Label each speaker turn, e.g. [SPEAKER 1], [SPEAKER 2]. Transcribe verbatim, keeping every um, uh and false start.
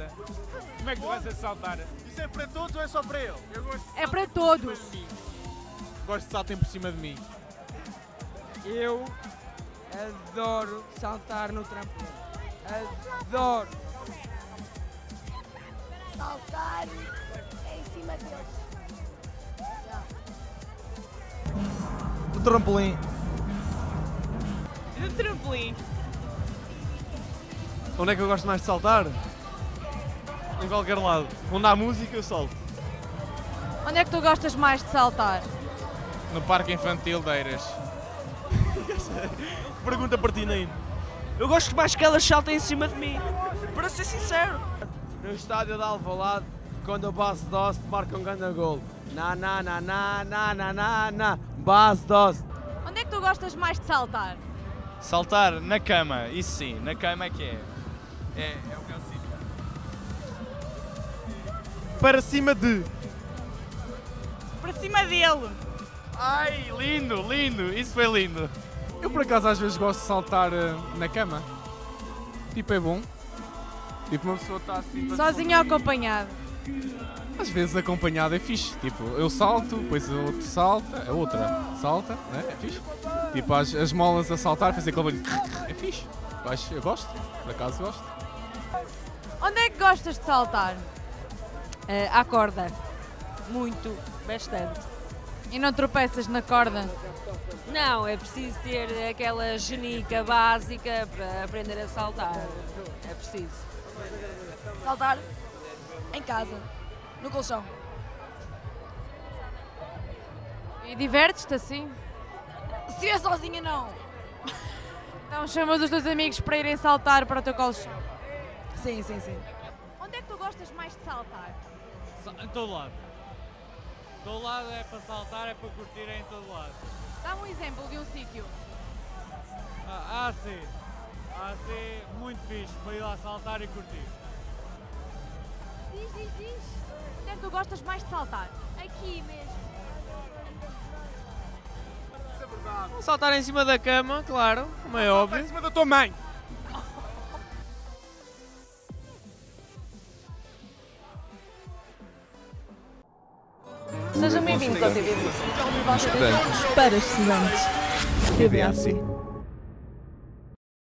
[SPEAKER 1] Como é que tu gostas de saltar?
[SPEAKER 2] Isso é para todos ou é só para ele?
[SPEAKER 1] Eu gosto de
[SPEAKER 3] É para todos.
[SPEAKER 2] Gosto de saltem por cima de mim.
[SPEAKER 4] Eu adoro saltar no trampolim. Adoro.
[SPEAKER 5] Saltar em cima deles.
[SPEAKER 2] O trampolim.
[SPEAKER 4] No trampolim.
[SPEAKER 2] Onde é que eu gosto mais de saltar? Em qualquer lado. Onde há música eu salto.
[SPEAKER 3] Onde é que tu gostas mais de saltar?
[SPEAKER 1] No Parque Infantil de Eiras.
[SPEAKER 2] Pergunta pertinente.
[SPEAKER 4] Eu gosto mais que elas saltem em cima de mim. Para ser sincero. No estádio de Alvalade, quando o Bas Dost marca um grande gol. Na na na na na na na na. Bas Dost.
[SPEAKER 3] Onde é que tu gostas mais de saltar?
[SPEAKER 1] Saltar na cama, isso sim, na cama é que é. É, é o que eu sinto.
[SPEAKER 2] Para cima de.
[SPEAKER 3] Para cima dele.
[SPEAKER 1] Ai, lindo, lindo, isso foi lindo.
[SPEAKER 6] Eu por acaso às vezes gosto de saltar uh, na cama. Tipo, é bom. Tipo, uma pessoa está assim... para
[SPEAKER 3] Sozinho ou acompanhado?
[SPEAKER 6] Às vezes acompanhado é fixe. Tipo, eu salto, depois o outro salta, a outra salta, né? É fixe. Tipo, as, as molas a saltar, fazer aquele barulho. É fixe. Eu, acho, eu gosto, por acaso gosto.
[SPEAKER 3] Onde é que gostas de saltar?
[SPEAKER 7] Uh, à corda. Muito, bastante.
[SPEAKER 3] E não tropeças na corda?
[SPEAKER 7] Não, é preciso ter aquela genica básica para aprender a saltar. É preciso.
[SPEAKER 5] Saltar em casa, no colchão.
[SPEAKER 3] E divertes-te assim?
[SPEAKER 5] Se é sozinha, não.
[SPEAKER 3] Então chamas os teus amigos para irem saltar para o teu colchão.
[SPEAKER 5] Sim, sim, sim.
[SPEAKER 3] Onde é que tu gostas mais de saltar?
[SPEAKER 1] Em todo lado. Todo lado é para saltar, é para curtir, é em todo lado.
[SPEAKER 3] Dá-me um exemplo de um sítio.
[SPEAKER 1] Ah, ah sim. Ah, sim, muito fixe para ir lá saltar e curtir.
[SPEAKER 3] Diz, diz, diz. Onde é que tu gostas mais de saltar? Aqui mesmo.
[SPEAKER 4] Saltar em cima da cama, claro, como é óbvio.
[SPEAKER 2] Em cima da tua mãe.
[SPEAKER 7] Sejam bem-vindos ao T V. Para estudantes. T V A C.